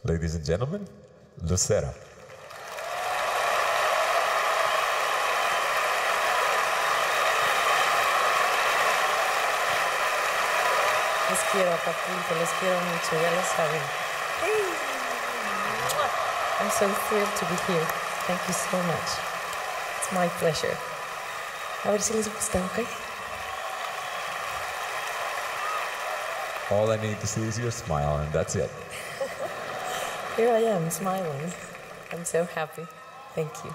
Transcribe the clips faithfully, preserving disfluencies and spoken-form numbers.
Ladies and gentlemen, Lucero. Les quiero, Acapulco, les quiero mucho, ya lo saben. I'm so thrilled to be here. Thank you so much. It's my pleasure. A ver si les gusta, ¿ok? All I need to see is your smile, and that's it. Here I am, smiling. I'm so happy. Thank you.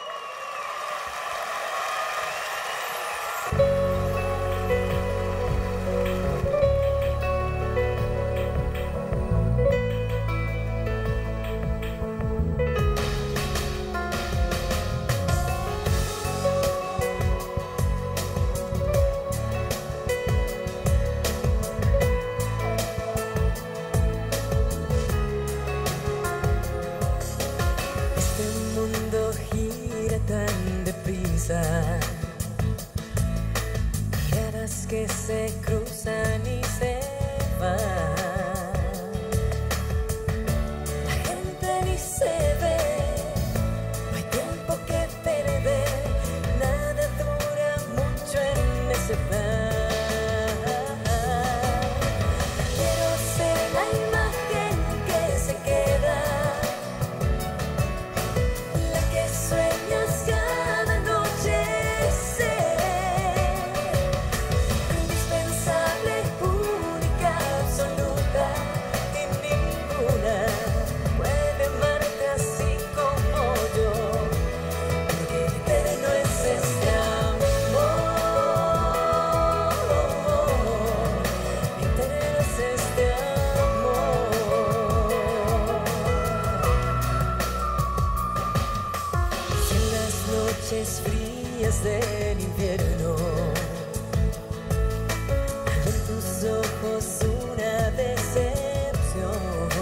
Miradas que se cruzan y se van. La gente ni se ve, no hay tiempo que perder, nada dura mucho en ese plan. Quiero ser la imagen que se queda, la que sueñas cada noche ser indispensable, única, absoluta, y ninguna puede amarte así como yo, porque eterno es este amor, eterno es este amor. Si en las noches frías del invierno hay en tus ojos una decepción,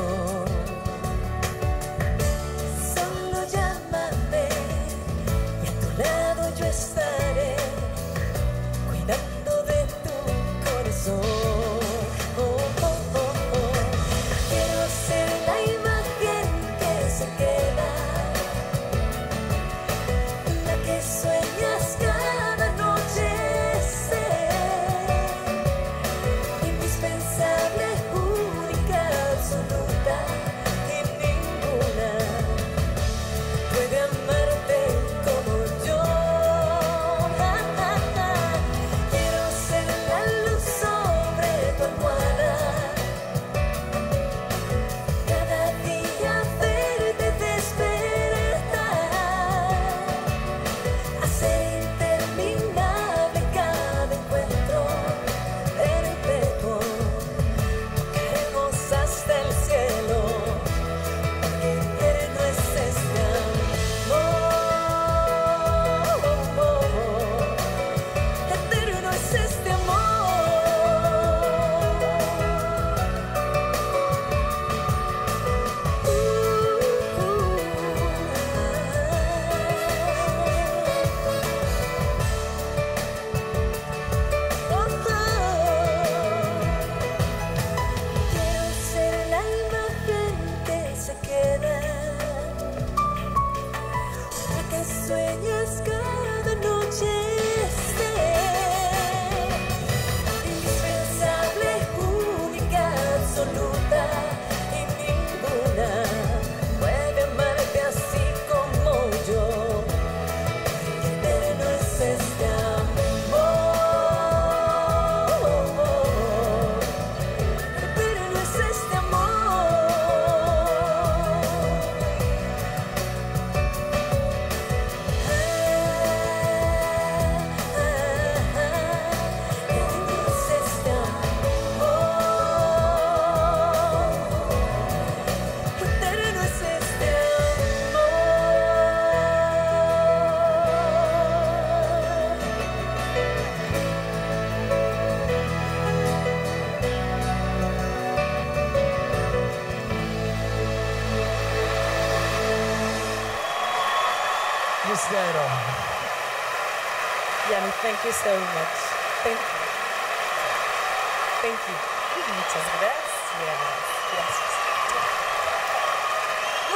solo llámame y a tu lado yo estaré, cuidando de tu corazón. Oh, oh, oh, oh. Quiero ser la imagen que se queda, la que sueñas cada noche ser indispensable, única, absoluta, y ninguna puede amarte como yo. Quiero ser la luz sobre tu almohada, cada día verte despertar, hacer interminable cada encuentro perpetuo. Tocaremos hasta el cielo, porque eterno es este amor, eterno es este amor. Quiero ser la imagen que se queda, la que sueñas cada noche ser indispensable, única, absoluta, y ninguna puede amarte así como yo, porque eterno es este amor, eterno es este amor. Eterno es este amor, eterno es este amor. Lucero. Yanni, thank you so much. Thank you. Thank you. Muchas gracias. Gracias.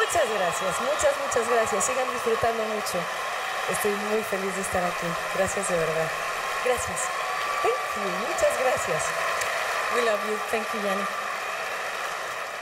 Muchas gracias, muchas, muchas gracias. Sigan disfrutando mucho. Estoy muy feliz de estar aquí. Gracias de verdad. Gracias. Thank you. Muchas gracias. We love you. Thank you, Yanni.